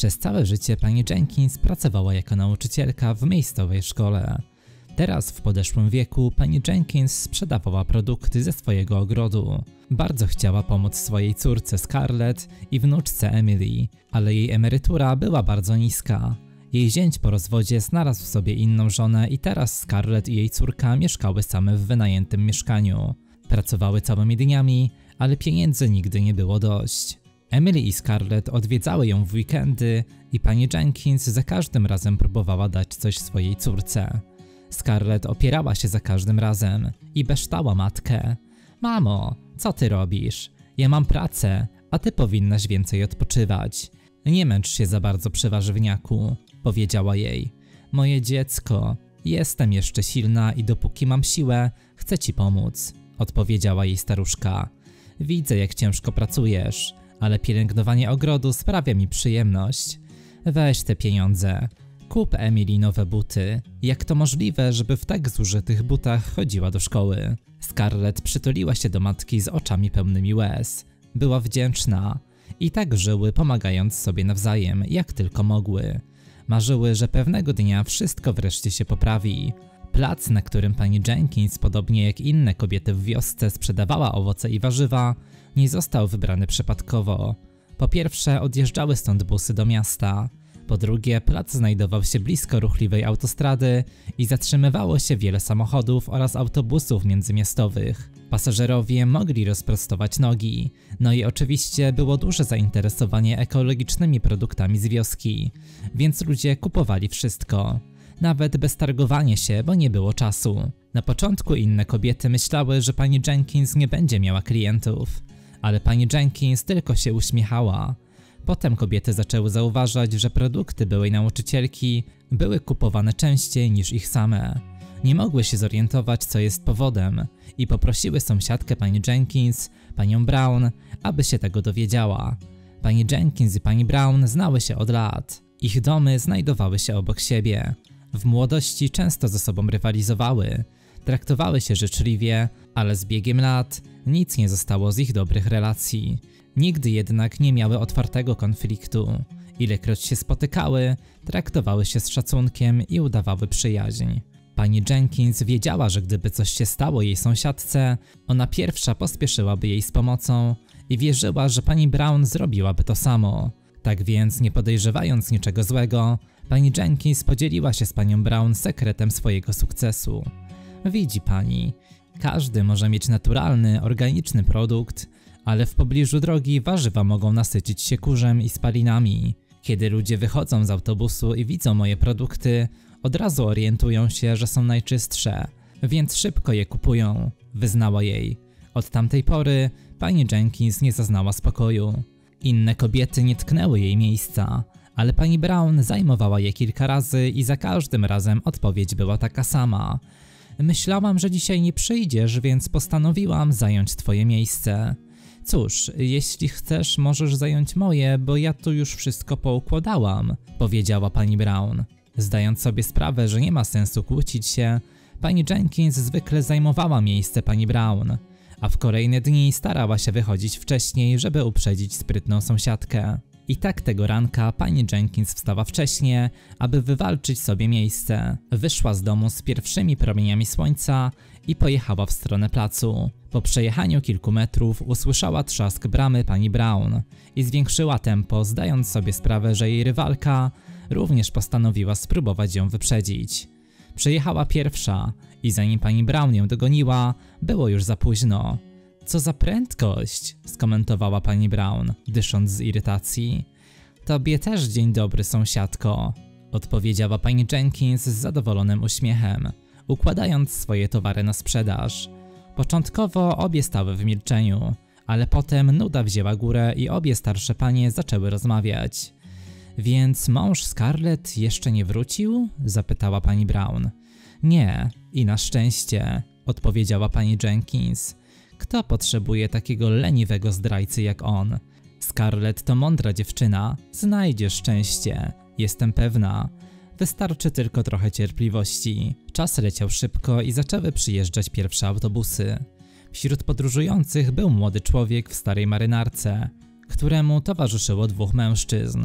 Przez całe życie pani Jenkins pracowała jako nauczycielka w miejscowej szkole. Teraz w podeszłym wieku pani Jenkins sprzedawała produkty ze swojego ogrodu. Bardzo chciała pomóc swojej córce Scarlett i wnuczce Emily, ale jej emerytura była bardzo niska. Jej zięć po rozwodzie znalazł sobie inną żonę i teraz Scarlett i jej córka mieszkały same w wynajętym mieszkaniu. Pracowały całymi dniami, ale pieniędzy nigdy nie było dość. Emily i Scarlett odwiedzały ją w weekendy i pani Jenkins za każdym razem próbowała dać coś swojej córce. Scarlett opierała się za każdym razem i beształa matkę. Mamo, co ty robisz? Ja mam pracę, a ty powinnaś więcej odpoczywać. Nie męcz się za bardzo przy warzywniaku, powiedziała jej. Moje dziecko, jestem jeszcze silna i dopóki mam siłę, chcę ci pomóc, odpowiedziała jej staruszka. Widzę, jak ciężko pracujesz, ale pielęgnowanie ogrodu sprawia mi przyjemność. Weź te pieniądze. Kup Emily nowe buty. Jak to możliwe, żeby w tak zużytych butach chodziła do szkoły? Scarlett przytuliła się do matki z oczami pełnymi łez. Była wdzięczna. I tak żyły, pomagając sobie nawzajem, jak tylko mogły. Marzyły, że pewnego dnia wszystko wreszcie się poprawi. Plac, na którym pani Jenkins, podobnie jak inne kobiety w wiosce, sprzedawała owoce i warzywa, nie został wybrany przypadkowo. Po pierwsze, odjeżdżały stąd busy do miasta. Po drugie, plac znajdował się blisko ruchliwej autostrady i zatrzymywało się wiele samochodów oraz autobusów międzymiastowych. Pasażerowie mogli rozprostować nogi. No i oczywiście było duże zainteresowanie ekologicznymi produktami z wioski, więc ludzie kupowali wszystko. Nawet bez targowania się, bo nie było czasu. Na początku inne kobiety myślały, że pani Jenkins nie będzie miała klientów, ale pani Jenkins tylko się uśmiechała. Potem kobiety zaczęły zauważać, że produkty byłej nauczycielki były kupowane częściej niż ich same. Nie mogły się zorientować, co jest powodem, i poprosiły sąsiadkę pani Jenkins, panią Brown, aby się tego dowiedziała. Pani Jenkins i pani Brown znały się od lat. Ich domy znajdowały się obok siebie. W młodości często ze sobą rywalizowały, traktowały się życzliwie, ale z biegiem lat nic nie zostało z ich dobrych relacji. Nigdy jednak nie miały otwartego konfliktu. Ilekroć się spotykały, traktowały się z szacunkiem i udawały przyjaźń. Pani Jenkins wiedziała, że gdyby coś się stało jej sąsiadce, ona pierwsza pospieszyłaby jej z pomocą i wierzyła, że pani Brown zrobiłaby to samo. Tak więc, nie podejrzewając niczego złego, pani Jenkins podzieliła się z panią Brown sekretem swojego sukcesu. Widzi pani, każdy może mieć naturalny, organiczny produkt, ale w pobliżu drogi warzywa mogą nasycić się kurzem i spalinami. Kiedy ludzie wychodzą z autobusu i widzą moje produkty, od razu orientują się, że są najczystsze, więc szybko je kupują, wyznała jej. Od tamtej pory pani Jenkins nie zaznała spokoju. Inne kobiety nie tknęły jej miejsca, ale pani Brown zajmowała je kilka razy i za każdym razem odpowiedź była taka sama. Myślałam, że dzisiaj nie przyjdziesz, więc postanowiłam zająć twoje miejsce. Cóż, jeśli chcesz, możesz zająć moje, bo ja tu już wszystko poukładałam, powiedziała pani Brown. Zdając sobie sprawę, że nie ma sensu kłócić się, pani Jenkins zwykle zajmowała miejsce pani Brown, a w kolejne dni starała się wychodzić wcześniej, żeby uprzedzić sprytną sąsiadkę. I tak tego ranka pani Jenkins wstała wcześnie, aby wywalczyć sobie miejsce. Wyszła z domu z pierwszymi promieniami słońca i pojechała w stronę placu. Po przejechaniu kilku metrów usłyszała trzask bramy pani Brown i zwiększyła tempo, zdając sobie sprawę, że jej rywalka również postanowiła spróbować ją wyprzedzić. Przejechała pierwsza i zanim pani Brown ją dogoniła, było już za późno. Co za prędkość, skomentowała pani Brown, dysząc z irytacji. Tobie też dzień dobry, sąsiadko, odpowiedziała pani Jenkins z zadowolonym uśmiechem, układając swoje towary na sprzedaż. Początkowo obie stały w milczeniu, ale potem nuda wzięła górę i obie starsze panie zaczęły rozmawiać. Więc mąż Scarlett jeszcze nie wrócił? Zapytała pani Brown. Nie, i na szczęście, odpowiedziała pani Jenkins. Kto potrzebuje takiego leniwego zdrajcy jak on? Scarlett to mądra dziewczyna, znajdzie szczęście, jestem pewna. Wystarczy tylko trochę cierpliwości. Czas leciał szybko i zaczęły przyjeżdżać pierwsze autobusy. Wśród podróżujących był młody człowiek w starej marynarce, któremu towarzyszyło dwóch mężczyzn.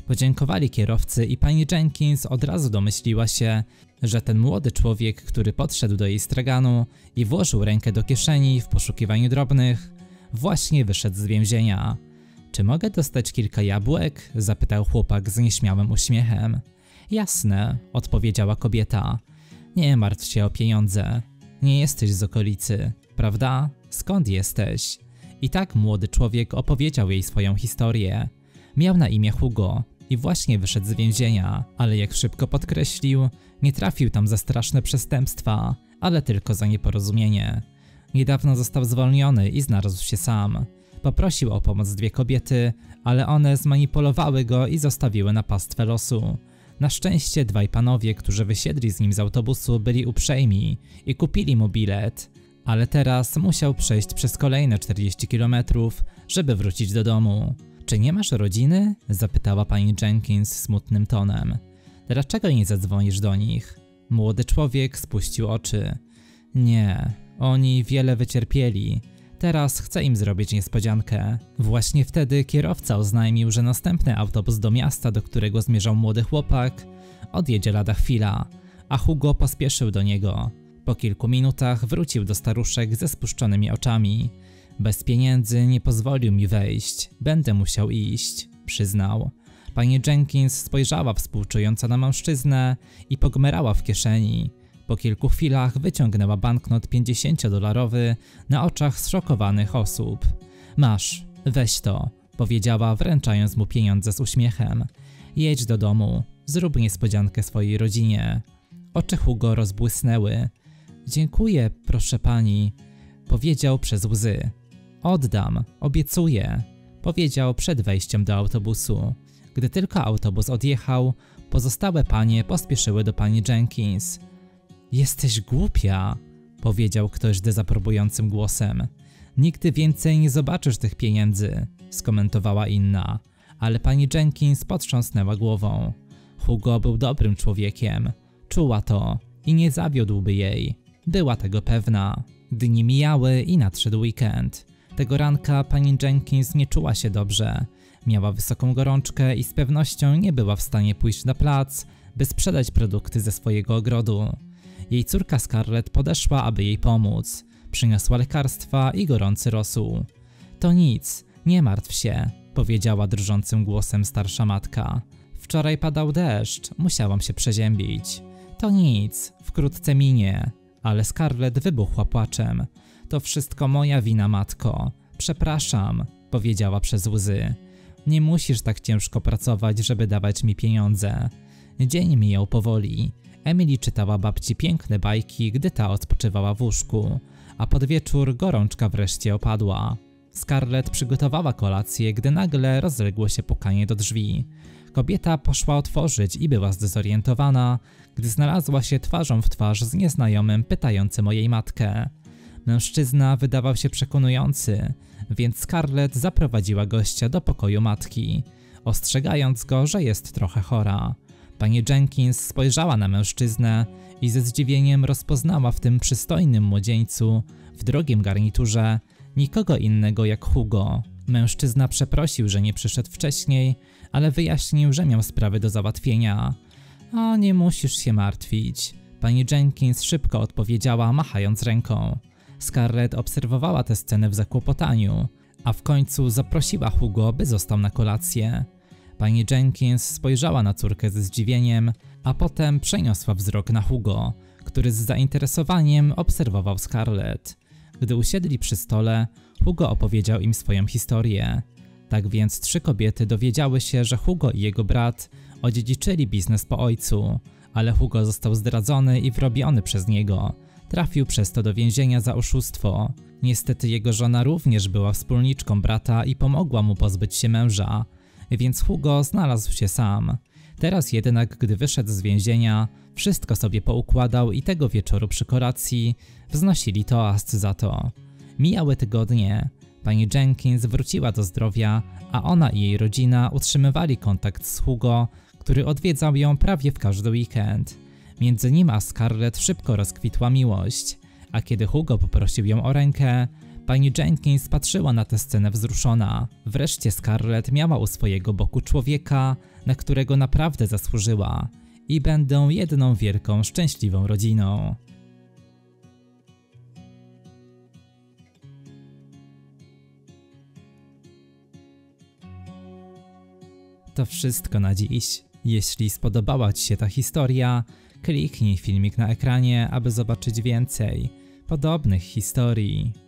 Podziękowali kierowcy i pani Jenkins od razu domyśliła się, że ten młody człowiek, który podszedł do jej straganu i włożył rękę do kieszeni w poszukiwaniu drobnych, właśnie wyszedł z więzienia. Czy mogę dostać kilka jabłek? Zapytał chłopak z nieśmiałym uśmiechem. Jasne, odpowiedziała kobieta. Nie martw się o pieniądze. Nie jesteś z okolicy, prawda? Skąd jesteś? I tak młody człowiek opowiedział jej swoją historię. Miał na imię Hugo i właśnie wyszedł z więzienia, ale jak szybko podkreślił, nie trafił tam za straszne przestępstwa, ale tylko za nieporozumienie. Niedawno został zwolniony i znalazł się sam. Poprosił o pomoc 2 kobiety, ale one zmanipulowały go i zostawiły na pastwę losu. Na szczęście 2 panowie, którzy wysiedli z nim z autobusu, byli uprzejmi i kupili mu bilet, ale teraz musiał przejść przez kolejne 40 km, żeby wrócić do domu. Czy nie masz rodziny? Zapytała pani Jenkins smutnym tonem. Dlaczego nie zadzwonisz do nich? Młody człowiek spuścił oczy. Nie, oni wiele wycierpieli. Teraz chcę im zrobić niespodziankę. Właśnie wtedy kierowca oznajmił, że następny autobus do miasta, do którego zmierzał młody chłopak, odjedzie lada chwila, a Hugo pospieszył do niego. Po kilku minutach wrócił do staruszek ze spuszczonymi oczami. Bez pieniędzy nie pozwolił mi wejść, będę musiał iść, przyznał. Pani Jenkins spojrzała współczująco na mężczyznę i pogmerała w kieszeni. Po kilku chwilach wyciągnęła banknot 50-dolarowy na oczach zszokowanych osób. Masz, weź to, powiedziała, wręczając mu pieniądze z uśmiechem. Jedź do domu, zrób niespodziankę swojej rodzinie. Oczy Hugo rozbłysnęły. Dziękuję, proszę pani, powiedział przez łzy. Oddam, obiecuję, powiedział przed wejściem do autobusu. Gdy tylko autobus odjechał, pozostałe panie pospieszyły do pani Jenkins. Jesteś głupia, powiedział ktoś dezaprobującym głosem. Nigdy więcej nie zobaczysz tych pieniędzy, skomentowała inna, ale pani Jenkins potrząsnęła głową. Hugo był dobrym człowiekiem, czuła to i nie zawiódłby jej. Była tego pewna. Dni mijały i nadszedł weekend. Tego ranka pani Jenkins nie czuła się dobrze. Miała wysoką gorączkę i z pewnością nie była w stanie pójść na plac, by sprzedać produkty ze swojego ogrodu. Jej córka Scarlett podeszła, aby jej pomóc. Przyniosła lekarstwa i gorący rosół. To nic, nie martw się, powiedziała drżącym głosem starsza matka. Wczoraj padał deszcz, musiałam się przeziębić. To nic, wkrótce minie. Ale Scarlett wybuchła płaczem. To wszystko moja wina, matko. Przepraszam, powiedziała przez łzy. Nie musisz tak ciężko pracować, żeby dawać mi pieniądze. Dzień mijał powoli. Emily czytała babci piękne bajki, gdy ta odpoczywała w łóżku, a pod wieczór gorączka wreszcie opadła. Scarlett przygotowała kolację, gdy nagle rozległo się pukanie do drzwi. Kobieta poszła otworzyć i była zdezorientowana, gdy znalazła się twarzą w twarz z nieznajomym pytającym o jej matkę. Mężczyzna wydawał się przekonujący, więc Scarlett zaprowadziła gościa do pokoju matki, ostrzegając go, że jest trochę chora. Pani Jenkins spojrzała na mężczyznę i ze zdziwieniem rozpoznała w tym przystojnym młodzieńcu w drogim garniturze nikogo innego jak Hugo. Mężczyzna przeprosił, że nie przyszedł wcześniej, ale wyjaśnił, że miał sprawy do załatwienia. O, nie musisz się martwić. Pani Jenkins szybko odpowiedziała, machając ręką. Scarlett obserwowała tę scenę w zakłopotaniu, a w końcu zaprosiła Hugo, by został na kolację. Pani Jenkins spojrzała na córkę ze zdziwieniem, a potem przeniosła wzrok na Hugo, który z zainteresowaniem obserwował Scarlett. Gdy usiedli przy stole, Hugo opowiedział im swoją historię. Tak więc 3 kobiety dowiedziały się, że Hugo i jego brat odziedziczyli biznes po ojcu, ale Hugo został zdradzony i wrobiony przez niego. Trafił przez to do więzienia za oszustwo. Niestety jego żona również była wspólniczką brata i pomogła mu pozbyć się męża, więc Hugo znalazł się sam. Teraz jednak, gdy wyszedł z więzienia, wszystko sobie poukładał i tego wieczoru przy kolacji wznosili toast za to. Mijały tygodnie. Pani Jenkins wróciła do zdrowia, a ona i jej rodzina utrzymywali kontakt z Hugo, który odwiedzał ją prawie w każdy weekend. Między nim a Scarlett szybko rozkwitła miłość, a kiedy Hugo poprosił ją o rękę, Pani Jenkins patrzyła na tę scenę wzruszona. Wreszcie Scarlett miała u swojego boku człowieka, na którego naprawdę zasłużyła i będą jedną wielką, szczęśliwą rodziną. To wszystko na dziś. Jeśli spodobała Ci się ta historia, kliknij filmik na ekranie, aby zobaczyć więcej podobnych historii.